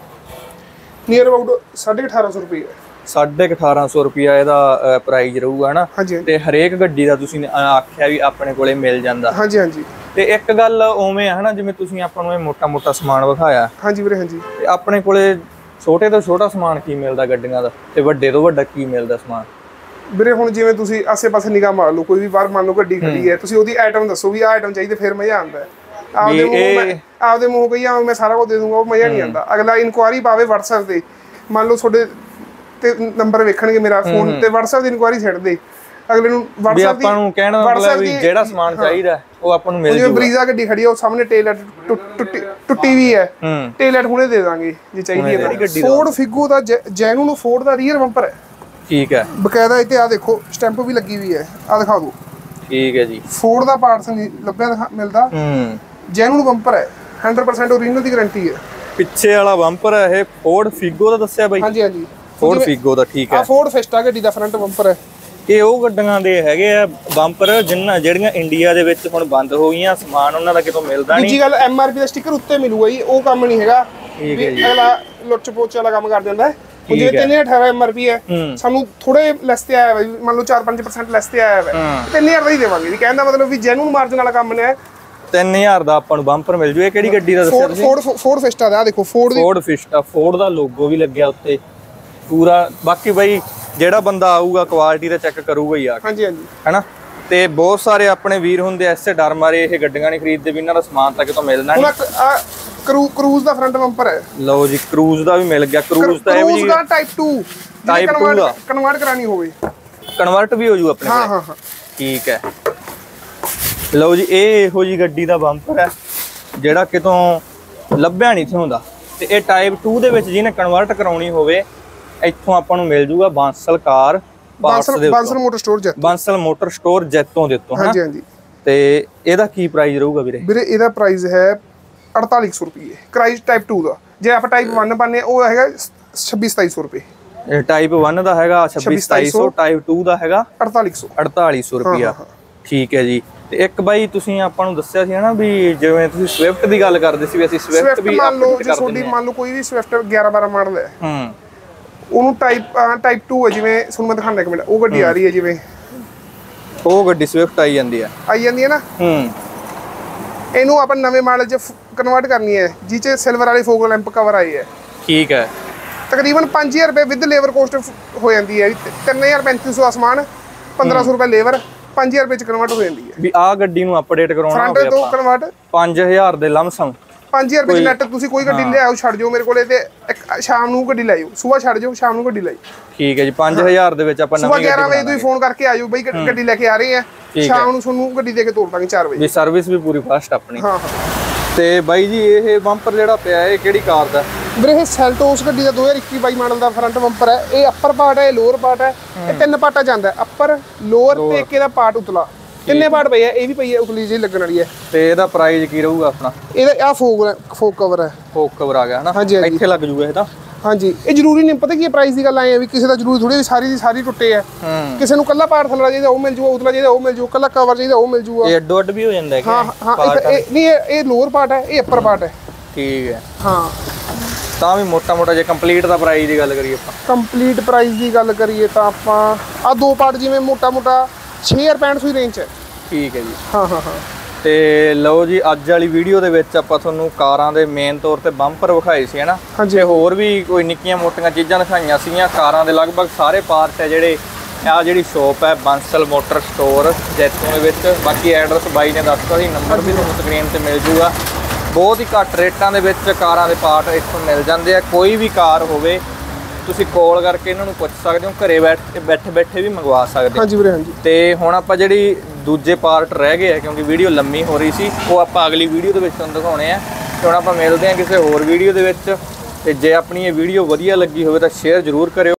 ਨੀਅਰ ਅਬਾਊਟ 1850 ਰੁਪਏ ਹੈ। 1850 ਰੁਪਿਆ ਇਹਦਾ ਪ੍ਰਾਈਸ ਰਹੂਗਾ ਨਾ। ਹਾਂਜੀ ਤੇ ਹਰੇਕ ਗੱਡੀ ਦਾ ਤੁਸੀਂ ਆਖਿਆ ਵੀ ਆਪਣੇ ਕੋਲੇ ਮਿਲ ਜਾਂਦਾ। ਹਾਂਜੀ ਹਾਂਜੀ। ਤੇ ਇੱਕ ਗੱਲ ਉਵੇਂ ਆ ਹਨਾ, ਜਿਵੇਂ ਤੁਸੀਂ ਆਪਾਂ ਨੂੰ ਇਹ ਮੋਟਾ ਸਮਾਨ ਵਿਖਾਇਆ। ਹਾਂਜੀ ਵੀਰੇ ਹਾਂਜੀ। ਤੇ ਆਪਣੇ ਕੋਲੇ ਛੋਟੇ ਤੋਂ ਛੋਟਾ ਸਮਾਨ ਕੀ ਮਿਲਦਾ ਗੱਡੀਆਂ ਦਾ, ਤੇ ਵੱਡੇ ਤੋਂ ਵੱਡਾ ਕੀ ਮਿਲਦਾ ਸਮਾਨ? ਵੀਰੇ ਹੁਣ ਜਿਵੇਂ ਤੁਸੀਂ ਆਸੇ-ਪਾਸੇ ਨਿਗਾਹ ਮਾਰ ਲਓ, ਕੋਈ ਵੀ ਬਾਹਰ ਮੰਨ ਲਓ ਗੱਡੀ ਖੜੀ ਹੈ, ਤੁਸੀਂ ਉਹਦੀ ਆਈਟਮ ਦੱਸੋ ਵੀ ਆਹ ਆਈਟਮ ਚਾਹੀਦੀ, ਫਿਰ ਮਜ਼ਾ ਆਉਂਦਾ। ਆਪਦੇ ਮੂੰਹ ਕਹੀ ਮੈਂ ਸਾਰਾ ਕੁਝ ਦੇ ਦੂੰਗਾ, ਉਹ ਮਜ਼ਾ ਨਹੀਂ ਆਉਂਦਾ। ਅਗਲਾ ਇਨਕੁਆਰੀ ਪਾਵੇ WhatsApp ਤੇ, ਮੰਨ ਲਓ ਤੁਹਾਡੇ ਤੇ ਨੰਬਰ ਵੇਖਣਗੇ ਮੇਰਾ ਫੋਨ ਤੇ, WhatsApp ਦੀ ਇਨਕੁਆਰੀ ਛੱਡ ਦੇ ਅਗਲੇ ਨੂੰ। WhatsApp ਦੀ ਆਪਾਂ ਨੂੰ ਕਹਿਣਾ ਮਤਲਬ ਵੀ ਜਿਹੜਾ ਸਮਾਨ ਚਾਹੀਦਾ ਉਹ ਆਪਾਂ ਨੂੰ ਮਿਲ ਜੂਗਾ। ਜਿਵੇਂ ਬਰੀਜ਼ਾ ਗੱਡੀ ਖੜੀ ਆ, ਉਹ ਸਾਹਮਣੇ ਟੇਲ ਲਾਈਟ ਟੁੱਟੀ ਵੀ ਹੈ, ਟੇਲ ਲਾਈਟ ਹੁਣੇ ਦੇ ਦਾਂਗੇ ਜੇ ਚਾਹੀਦੀ ਹੈ। ਫੋਰਡ ਫਿਗੋ ਦਾ ਜੈਨੂਨ ਨੂੰ ਫੋਰਡ ਦਾ ਰੀਅਰ ਬੰਪਰ ਹੈ। ਠੀਕ ਹੈ। ਬਕਾਇਦਾ ਇੱਥੇ ਆ ਦੇਖੋ ਸਟੈਂਪ ਵੀ ਲੱਗੀ ਹੋਈ ਹੈ, ਆ ਦਿਖਾ ਦਿਓ। ਠੀਕ ਹੈ ਜੀ। ਫੋਰਡ ਦਾ ਪਾਰਟਸ ਨਹੀਂ ਲੱਭਿਆ ਮਿਲਦਾ। ਜੈਨੂਨ ਬੰਪਰ ਹੈ, 100% ਓਰੀਜਨਲ ਦੀ ਗਾਰੰਟੀ ਹੈ। ਪਿੱਛੇ ਵਾਲਾ ਬੰਪਰ ਹੈ ਇਹ ਫੋਰਡ ਫਿਗੋ ਦਾ ਦੱਸਿਆ ਬਾਈ? ਹਾਂਜੀ ਹਾਂਜੀ, ਫੋਰਡ ਫਿਗੋ ਦਾ। ਠੀਕ ਹੈ। ਆ ਫੋਰਡ ਫਿਸਟਾ ਗੱਡੀ ਦਾ ਫਰੰਟ ਬੰਪਰ ਹੈ। ਇਹ ਉਹ ਗੱਡੀਆਂ ਦੇ ਹੈਗੇ ਆ ਬੰਪਰ ਜਿਹੜੀਆਂ ਇੰਡੀਆ ਦੇ ਵਿੱਚ ਹੁਣ ਬੰਦ ਹੋ ਗਈਆਂ, ਸਮਾਨ ਉਹਨਾਂ ਦਾ ਕਿਤੋਂ ਮਿਲਦਾ ਨਹੀਂ। ਦੂਜੀ ਗੱਲ MRP ਦਾ ਸਟicker ਉੱਤੇ ਮਿਲੂਗਾ ਜੀ, ਉਹ ਕੰਮ ਨਹੀਂ ਹੈਗਾ। ਅਗਲਾ ਲੁੱਚ ਪੋਚ ਵਾਲਾ ਕੰਮ ਕਰ ਦਿੰਦਾ ਹੈ। ਜਿਵੇਂ 3018 MRP ਹੈ, ਸਾਨੂੰ ਥੋੜੇ ਲੈਸ ਤੇ ਆਇਆ ਵਾ, ਮੰਨ ਲਓ 4-5% ਲੈਸ ਤੇ ਆਇਆ ਵਾ, 3000 ਦਾ ਹੀ ਦੇਵਾਂਗੇ ਜੀ। ਕਹਿਣ ਦਾ ਮਤਲਬ ਵੀ ਜੈਨੂਨ ਮਾਰਜਨ ਵਾਲਾ ਕੰਮ ਨੇ। 3000 ਦਾ ਆਪਾਂ ਨੂੰ ਬੰਪਰ ਮਿਲ ਜੂ। ਇਹ ਕਿਹੜੀ ਗੱਡੀ ਦਾ ਦੱਸਿਆ ਤੁਸੀਂ? ਫੋਰਡ ਫਿਸਟਾ ਦਾ। ਦੇਖੋ ਫੋਰਡ ਫਿਸਟਾ, ਫੋਰਡ ਦਾ ਲੋਗੋ ਵੀ ਲੱਗਿਆ ਉੱਤੇ ਪੂਰਾ। ਬਾਕੀ ਬਾਈ ਜਿਹੜਾ ਬੰਦਾ ਆਊਗਾ ਕੁਆਲਿਟੀ ਦਾ ਚੈੱਕ ਕਰੂਗਾ ਹੀ ਆ। ਹਾਂਜੀ ਹਾਂਜੀ, ਹੈਨਾ। ਤੇ ਬਹੁਤ ਸਾਰੇ ਆਪਣੇ ਵੀਰ ਹੁੰਦੇ ਐਸੇ ਡਰ ਮਾਰੇ ਇਹ ਗੱਡੀਆਂ ਨਹੀਂ ਖਰੀਦਦੇ ਵੀ ਇਹਨਾਂ ਦਾ ਸਮਾਨ ਤਾਂ ਕਿਤੋਂ ਮਿਲਣਾ ਨਹੀਂ। ਕਰੂਜ਼ ਦਾ ਫਰੰਟ ਬੰਪਰ ਹੈ। ਲਓ ਜੀ, ਕਰੂਜ਼ ਦਾ ਵੀ ਮਿਲ ਗਿਆ। ਕਰੂਜ਼ ਤਾਂ ਇਹ ਵੀ ਟਾਈਪ 2 ਦਾ ਕਨਵਰਟ ਕਰਾਣੀ ਹੋਵੇ, ਕਨਵਰਟ ਵੀ ਹੋ ਜੂ ਆਪਣੇ ਕੋਲ। ਹਾਂ ਹਾਂ ਹਾਂ, ਠੀਕ ਹੈ। ਲਓ ਜੀ, ਇਹ ਇਹੋ ਜੀ ਗੱਡੀ ਦਾ ਬੰਪਰ ਹੈ ਜਿਹੜਾ ਕਿਤੋਂ ਲੱਭਿਆ ਨਹੀਂ ਹੁੰਦਾ। ਤੇ ਇਹ ਟਾਈਪ 2 ਦੇ ਵਿੱਚ ਜਿਹਨੇ ਕਨਵਰਟ ਕਰਾਉਣੀ ਹੋਵੇ, ਇੱਥੋਂ ਆਪਾਂ ਨੂੰ ਮਿਲ ਜੂਗਾ ਬਾਂਸਲ ਕਾਰ ਪਾਰਟਸ ਦੇ ਉੱਤੇ। Bansal motor store Jaito. Bansal motor store Jaito ਦੇ ਉੱਤੋਂ। ਹਾਂਜੀ ਹਾਂਜੀ। ਤੇ ਇਹਦਾ ਕੀ ਪ੍ਰਾਈਸ ਰਹੂਗਾ ਵੀਰੇ? ਵੀਰੇ ਇਹਦਾ ਪ੍ਰਾਈਸ ਹੈ 4800 ਰੁਪਏ। ਕ੍ਰਾਈਸ ਟਾਈਪ 2 ਦਾ। ਜੇ ਆਪਾਂ ਟਾਈਪ 1 ਪਾਣੇ ਉਹ ਹੈਗਾ 26-2700 ਰੁਪਏ। ਇਹ ਟਾਈਪ 1 ਦਾ ਹੈਗਾ 26-2700, ਟਾਈਪ 2 ਦਾ ਹੈਗਾ 4800 ਰੁਪਿਆ। ਠੀਕ ਹੈ ਜੀ। ਤੇ ਇੱਕ ਬਾਈ ਤੁਸੀਂ ਆਪਾਂ ਨੂੰ ਦੱਸਿਆ ਸੀ ਹਨਾ ਵੀ ਜਿਵੇਂ ਤੁਸੀਂ ਸਵਿਫਟ ਦੀ ਗੱਲ ਕਰਦੇ ਸੀ ਵੀ ਅਸੀਂ ਸਵਿਫਟ ਵੀ ਮੰਨ ਲਓ ਜੇ ਤੁਹਾਡੀ ਮੰਨ ਲਓ ਕੋਈ ਵੀ ਸਵਿਫਟ 11-12 ਮਾਡਲ ਹੈ, ਉਹਨੂੰ ਟਾਈਪ 2 ਹੈ, ਜਿਵੇਂ ਤੁਹਾਨੂੰ ਮੈਂ ਦਿਖਾਣਾ ਇੱਕ ਮਿੰਟ। ਉਹ ਗੱਡੀ ਆ ਰਹੀ ਹੈ, ਜਿਵੇਂ ਉਹ ਗੱਡੀ ਸਵਿਫਟ ਆਈ ਜਾਂਦੀ ਹੈ ਨਾ। ਇਹਨੂੰ ਆਪਾਂ ਨਵੇਂ ਮਾਡਲ 'ਚ ਕਨਵਰਟ ਕਰਨੀ ਹੈ, ਜਿਹ 'ਚ ਸਿਲਵਰ ਵਾਲੀ ਫੋਗ ਲੈਂਪ ਕਵਰ ਆਈ ਹੈ। ਠੀਕ ਹੈ। ਤਕਰੀਬਨ 5000 ਰੁਪਏ ਵਿਦ ਲੇਬਰ ਕੋਸਟ ਹੋ ਜਾਂਦੀ ਹੈ। 3350 ਦਾ ਸਮਾਨ, 1500 ਰੁਪਏ ਲੇਬਰ, 5000 ਰੁਪਏ 'ਚ ਕਨਵਰਟ ਹੋ ਜਾਂਦੀ ਹੈ। ਵੀ ਆਹ ਗੱਡੀ ਨੂੰ ਅਪਡੇਟ ਕਰਾਉਣਾ ਹੋਵੇ ਫਰੰਟ ਤੋਂ ਕਨਵਰਟ 5000 ਦੇ ਲਮਸਮ 5000 ਰੁਪਏ 'ਚ ਨੈਟ ਤੁਸੀਂ ਕੋਈ ਗੱਡੀ ਲੈ ਆਓ, ਛੱਡ ਜਾਓ ਮੇਰੇ ਕੋਲੇ, ਤੇ ਸ਼ਾਮ ਨੂੰ ਗੱਡੀ ਲੈ ਜਾਓ। ਸਵੇਰ ਛੱਡ ਜਾਓ, ਸ਼ਾਮ ਨੂੰ ਗੱਡੀ ਲੈ ਜਾਓ। ਠੀਕ ਹੈ ਜੀ। 5000 ਦੇ ਵਿੱਚ ਆਪਾਂ ਨਵੀਂ ਗੱਡੀ 11 ਵਜੇ ਤੁਸੀਂ ਫੋਨ ਕਰਕੇ ਆ ਜਾਓ ਬਈ ਗੱਡੀ ਲੈ ਕੇ ਆ ਰਹੇ ਆ, ਸ਼ਾਮ ਨੂੰ ਤੁਹਾਨੂੰ ਗੱਡੀ ਦੇ ਕੇ ਤੋਰ ਦਾਂਗੇ 4 ਵਜੇ। ਵੀ ਸਰਵਿਸ ਵੀ ਪੂਰੀ ਫਾਸਟ ਆਪਣੀ। ਹਾਂ ਹਾਂ। ਤੇ ਬਾਈ ਜੀ ਇਹ ਬੰਪਰ ਜਿਹੜਾ ਪਿਆ ਇਹ ਕਿਹੜੀ ਕਾਰ ਦਾ? ਵੀਰੇ ਇਹ ਸੈਲਟੋਸ ਗੱਡੀ ਦਾ 2021-22 ਮਾਡਲ ਦਾ ਫਰੰਟ ਬੰਪਰ ਹੈ। ਇਹ ਅੱਪਰ ਪਾਰਟ ਹੈ, ਇਹ ਲੋਅਰ ਪਾਰਟ ਹੈ। ਇਹ 3 ਪਾਰਟਾਂ ਜਾਂਦਾ, ਅੱਪਰ, ਲੋਅਰ ਤੇ ਇੱਕ ਇਹਦਾ ਪਾਰਟ ਉਤਲਾ। 3 ਪਾਰਟ ਪਈ ਹੈ। ਇਹ ਵੀ ਪਈ ਹੈ ਉਤਲੀ ਜਿਹੀ ਲੱਗਣ ਵਾਲੀ ਹੈ। ਤੇ ਇਹਦਾ ਪ੍ਰਾਈਸ ਕੀ ਰਹੂਗਾ ਆਪਣਾ? ਇਹਦਾ ਆ ਫੋਕ ਕਵਰ ਹੈ। ਫੋਕ ਕਵਰ ਆ ਗਿਆ ਹਨਾ। ਹਾਂਜੀ ਇੱਥੇ ਲੱਗ ਜੂਗਾ ਇਹਦਾ। ਹਾਂਜੀ, ਇਹ ਜ਼ਰੂਰੀ ਨਹੀਂ, ਪਤਾ ਕੀ ਪ੍ਰਾਈਸ ਦੀ ਗੱਲ ਆਏ ਆ ਵੀ ਕਿਸੇ ਦਾ ਜ਼ਰੂਰੀ ਥੋੜੀ ਵੀ ਸਾਰੀ ਦੀ ਸਾਰੀ ਟੁੱਟੇ ਆ। ਕਿਸੇ ਨੂੰ ਕੱਲਾ ਪਾਰਟ ਥੱਲੜਾ ਚਾਹੀਦਾ ਉਹ ਮਿਲ ਜੂਗਾ, ਉਤਲਾ ਚਾਹੀਦਾ ਉਹ ਮਿਲ ਜੂਗਾ, ਕੱਲਾ ਕਵਰ ਚਾਹੀਦਾ ਉਹ ਮਿਲ ਜੂਗਾ। ਇਹ ਅੱਡੋ ਅੱਡ ਵੀ ਹੋ ਜਾਂਦਾ ਹੈ। ਹਾਂ ਹਾਂ। ਨਹੀਂ, ਇਹ ਲੋਅਰ ਪਾਰਟ ਹੈ, ਇਹ ਅੱਪਰ ਪਾਰਟ ਹੈ। ਠੀਕ ਹੈ। ਹਾਂ। ਤਾਂ ਵੀ ਮੋਟਾ ਜੇ ਕੰਪਲੀਟ ਦਾ ਪ੍ਰਾਈਸ ਦੀ ਗੱਲ ਕਰੀਏ ਆਪਾਂ, ਕੰਪਲੀਟ ਪ੍ਰਾਈਸ ਦੀ ਗੱਲ ਕਰੀਏ ਤਾਂ ਆਪਾਂ ਆ 2 ਪਾਰਟ ਜਿਵੇਂ ਮੋਟਾ 665 ਰੇਂਜ ਹੈ। ਠੀਕ ਹੈ ਜੀ। ਹਾਂ ਹਾਂ ਹਾਂ। ਤੇ ਲਓ ਜੀ, ਅੱਜ ਵਾਲੀ ਵੀਡੀਓ ਦੇ ਵਿੱਚ ਆਪਾਂ ਤੁਹਾਨੂੰ ਕਾਰਾਂ ਦੇ ਮੇਨ ਤੌਰ ਤੇ ਬੰਪਰ ਵਿਖਾਏ ਸੀ ਹਨਾ। ਤੇ ਹੋਰ ਵੀ ਕੋਈ ਨਿੱਕੀਆਂ ਮੋਟੀਆਂ ਚੀਜ਼ਾਂ ਦਿਖਾਈਆਂ ਸੀਗੀਆਂ। ਕਾਰਾਂ ਦੇ ਲਗਭਗ ਸਾਰੇ ਪਾਰਟ ਹੈ ਜਿਹੜੇ ਆ ਜਿਹੜੀ ਸ਼ੋਪ ਹੈ ਬਾਂਸਲ ਮੋਟਰ ਸਟੋਰ ਜੈਤੋਂ ਦੇ ਵਿੱਚ। ਬਾਕੀ ਐਡਰੈਸ ਬਾਈ ਨੇ ਦੱਸਤਾ ਸੀ, ਨੰਬਰ ਵੀ ਤੁਹਾਨੂੰ ਸਕਰੀਨ ਤੇ ਮਿਲ ਜੂਗਾ। ਬਹੁਤ ਹੀ ਘੱਟ ਰੇਟਾਂ ਦੇ ਵਿੱਚ ਕਾਰਾਂ ਦੇ ਪਾਰਟ ਇੱਥੋਂ ਮਿਲ ਜਾਂਦੇ ਆ। ਕੋਈ ਵੀ ਕਾਰ ਹੋਵੇ ਤੁਸੀਂ ਕਾਲ ਕਰਕੇ ਇਹਨਾਂ ਨੂੰ ਪੁੱਛ ਸਕਦੇ ਹੋ, ਘਰੇ ਬੈਠੇ ਵੀ ਮੰਗਵਾ ਸਕਦੇ ਹੋ। ਹਾਂਜੀ ਵੀਰੇ ਹਾਂਜੀ। ਤੇ ਹੁਣ ਆਪਾਂ ਜਿਹੜੀ ਦੂਜੇ ਪਾਰਟ ਰਹਿ ਗਏ ਆ, ਕਿਉਂਕਿ ਵੀਡੀਓ ਲੰਮੀ ਹੋ ਰਹੀ ਸੀ, ਉਹ ਆਪਾਂ ਅਗਲੀ ਵੀਡੀਓ ਦੇ ਵਿੱਚ ਤੁਹਾਨੂੰ ਦਿਖਾਉਣੇ ਆ। ਤੇ ਹੁਣ ਆਪਾਂ ਮਿਲਦੇ ਹਾਂ ਕਿਸੇ ਹੋਰ ਵੀਡੀਓ ਦੇ ਵਿੱਚ। ਤੇ ਜੇ ਆਪਣੀ ਇਹ ਵੀਡੀਓ ਵਧੀਆ ਲੱਗੀ ਹੋਵੇ ਤਾਂ ਸ਼ੇਅਰ ਜ਼ਰੂਰ ਕਰਿਓ।